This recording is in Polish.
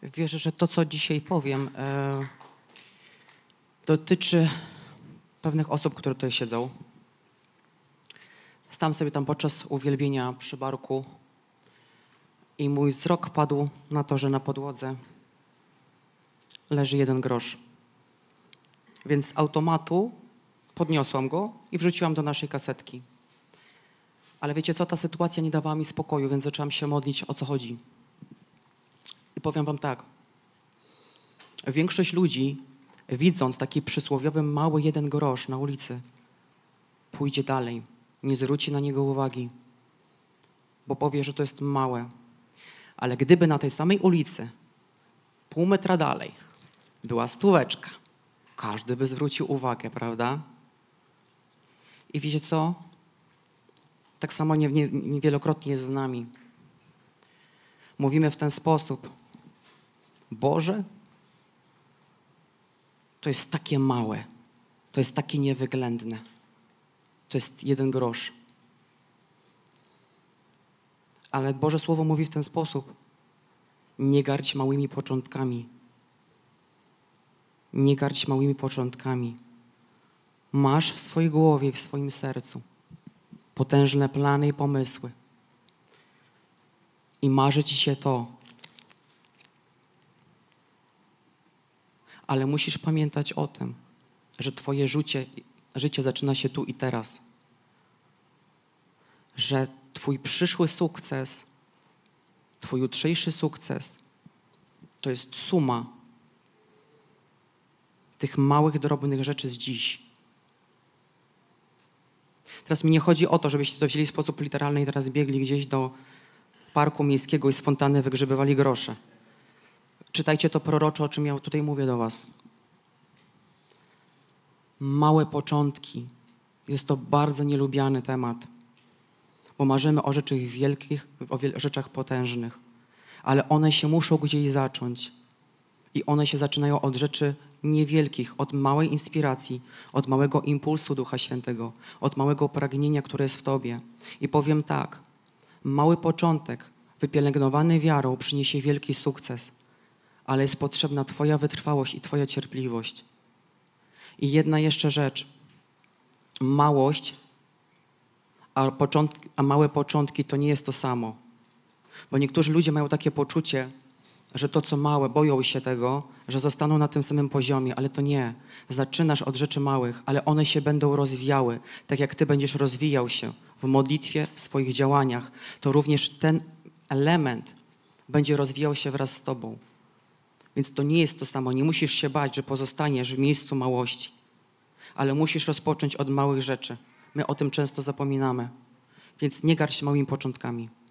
Wierzę, że to, co dzisiaj powiem, dotyczy pewnych osób, które tutaj siedzą. Stałem sobie tam podczas uwielbienia przy barku i mój wzrok padł na to, że na podłodze leży 1 grosz. Więc z automatu podniosłam go i wrzuciłam do naszej kasetki. Ale wiecie co, ta sytuacja nie dawała mi spokoju, więc zaczęłam się modlić, o co chodzi. I powiem wam tak. Większość ludzi, widząc taki przysłowiowy mały 1 grosz na ulicy, pójdzie dalej, nie zwróci na niego uwagi, bo powie, że to jest małe. Ale gdyby na tej samej ulicy, pół metra dalej, była 100, każdy by zwrócił uwagę, prawda? I wiecie co? Tak samo niewielokrotnie jest z nami. Mówimy w ten sposób. Boże, to jest takie małe, to jest takie niewyględne. To jest 1 grosz. Ale Boże Słowo mówi w ten sposób. Nie gardź małymi początkami. Nie gardź małymi początkami. Masz w swojej głowie, w swoim sercu potężne plany i pomysły. I marzy ci się to. Ale musisz pamiętać o tym, że twoje życie zaczyna się tu i teraz. Że twój przyszły sukces, twój jutrzejszy sukces to jest suma tych małych, drobnych rzeczy z dziś. Teraz mi nie chodzi o to, żebyście to wzięli w sposób literalny i teraz biegli gdzieś do parku miejskiego i z fontanny wygrzebywali grosze. Czytajcie to proroczo, o czym ja tutaj mówię do was. Małe początki. Jest to bardzo nielubiany temat, bo marzymy o rzeczach wielkich, o rzeczach potężnych, ale one się muszą gdzieś zacząć. I one się zaczynają od rzeczy niewielkich, od małej inspiracji, od małego impulsu Ducha Świętego, od małego pragnienia, które jest w tobie. I powiem tak, mały początek, wypielęgnowany wiarą, przyniesie wielki sukces, ale jest potrzebna twoja wytrwałość i twoja cierpliwość. I jedna jeszcze rzecz. Małość, a małe początki to nie jest to samo. Bo niektórzy ludzie mają takie poczucie, że to, co małe, boją się tego, że zostaną na tym samym poziomie, ale to nie. Zaczynasz od rzeczy małych, ale one się będą rozwijały. Tak jak ty będziesz rozwijał się w modlitwie, w swoich działaniach, to również ten element będzie rozwijał się wraz z tobą. Więc to nie jest to samo. Nie musisz się bać, że pozostaniesz w miejscu małości, ale musisz rozpocząć od małych rzeczy. My o tym często zapominamy. Więc nie gardź małymi początkami.